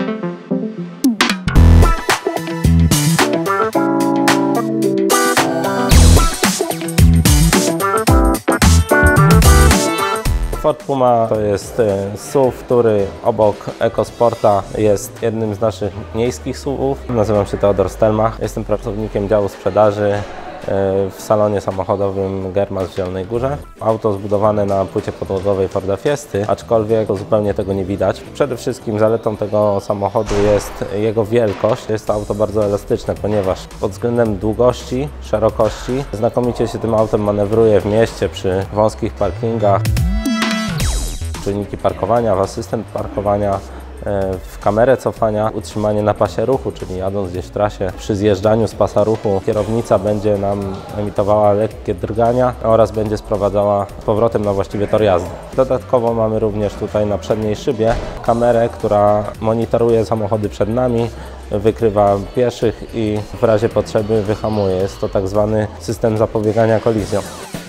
Ford Puma to jest SUV, który obok EcoSporta jest jednym z naszych miejskich SUV-ów. Nazywam się Teodor Stelmach, jestem pracownikiem działu sprzedaży w salonie samochodowym Germas w Zielonej Górze. Auto zbudowane na płycie podłogowej Forda Fiesty, aczkolwiek zupełnie tego nie widać. Przede wszystkim zaletą tego samochodu jest jego wielkość. Jest to auto bardzo elastyczne, ponieważ pod względem długości, szerokości znakomicie się tym autem manewruje w mieście przy wąskich parkingach. Czujniki parkowania, w asystent parkowania, w kamerę cofania, utrzymanie na pasie ruchu, czyli jadąc gdzieś w trasie, przy zjeżdżaniu z pasa ruchu kierownica będzie nam emitowała lekkie drgania oraz będzie sprowadzała z powrotem na właściwy tor jazdy. Dodatkowo mamy również tutaj na przedniej szybie kamerę, która monitoruje samochody przed nami, wykrywa pieszych i w razie potrzeby wyhamuje. Jest to tak zwany system zapobiegania kolizjom.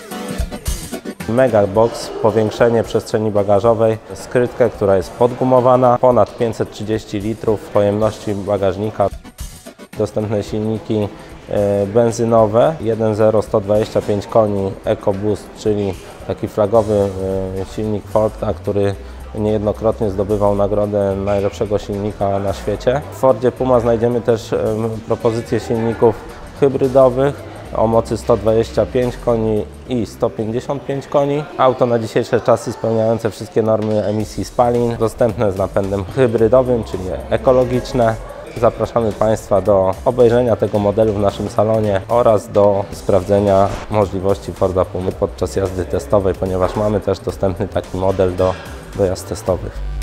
Megabox, powiększenie przestrzeni bagażowej, skrytkę, która jest podgumowana, ponad 530 litrów pojemności bagażnika. Dostępne silniki benzynowe 1.0 125 koni EcoBoost, czyli taki flagowy silnik Forda, który niejednokrotnie zdobywał nagrodę najlepszego silnika na świecie. W Fordzie Puma znajdziemy też propozycje silników hybrydowych o mocy 125 koni i 155 koni. Auto na dzisiejsze czasy spełniające wszystkie normy emisji spalin, dostępne z napędem hybrydowym, czyli ekologiczne. Zapraszamy Państwa do obejrzenia tego modelu w naszym salonie oraz do sprawdzenia możliwości Forda Pumy podczas jazdy testowej, ponieważ mamy też dostępny taki model do jazd testowych.